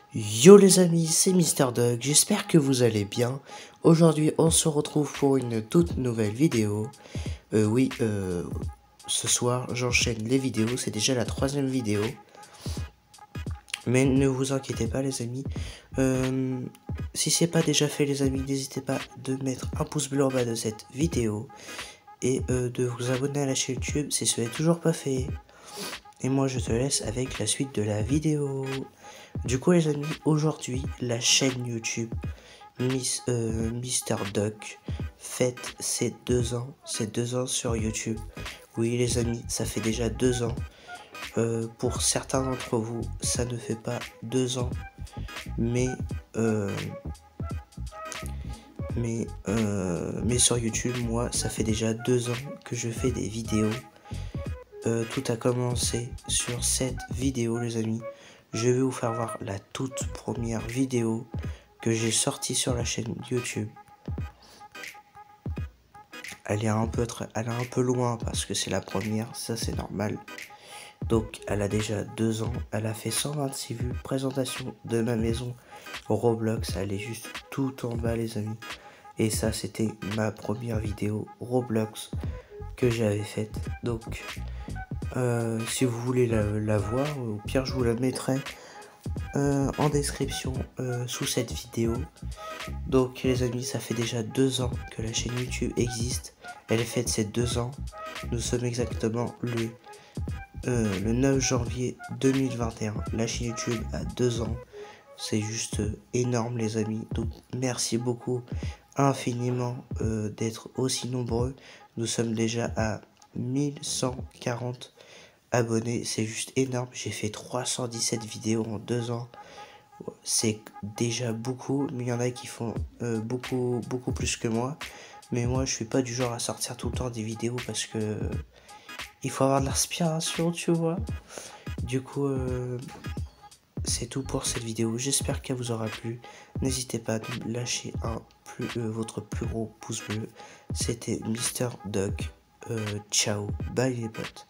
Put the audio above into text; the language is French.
Yo les amis, c'est Mister Dog, j'espère que vous allez bien. Aujourd'hui on se retrouve pour une toute nouvelle vidéo. Ce soir j'enchaîne les vidéos, c'est déjà la troisième vidéo. Mais ne vous inquiétez pas les amis. Si c'est pas déjà fait les amis, n'hésitez pas de mettre un pouce bleu en bas de cette vidéo. Et de vous abonner à la chaîne YouTube si ce n'est toujours pas fait. Et moi je te laisse avec la suite de la vidéo. Du coup les amis, aujourd'hui la chaîne YouTube Mister Duck fête ses 2 ans. Ses 2 ans sur YouTube. Oui les amis, ça fait déjà 2 ans. Pour certains d'entre vous, ça ne fait pas 2 ans. Mais sur YouTube, moi, ça fait déjà 2 ans que je fais des vidéos. Tout a commencé sur cette vidéo, les amis. Je vais vous faire voir la toute première vidéo que j'ai sortie sur la chaîne YouTube. Elle est un peu loin parce que c'est la première, ça c'est normal. Donc elle a déjà 2 ans, elle a fait 126 vues, présentation de ma maison Roblox, elle est juste tout en bas les amis. Et ça c'était ma première vidéo Roblox que j'avais faite. Donc si vous voulez la voir, au pire je vous la mettrai en description sous cette vidéo. Donc les amis, ça fait déjà 2 ans que la chaîne YouTube existe. Elle fête ses 2 ans. Nous sommes exactement le 9 janvier 2021. La chaîne YouTube a 2 ans. C'est juste énorme les amis. Donc merci beaucoup infiniment d'être aussi nombreux. Nous sommes déjà à 1140 abonnés. C'est juste énorme. J'ai fait 317 vidéos en 2 ans. C'est déjà beaucoup, mais il y en a qui font beaucoup plus que moi. Mais moi je suis pas du genre à sortir tout le temps des vidéos parce que il faut avoir de l'inspiration, tu vois. Du coup c'est tout pour cette vidéo, j'espère qu'elle vous aura plu. N'hésitez pas à lâcher votre plus gros pouce bleu. C'était Mister Duck. Ciao, bye les potes.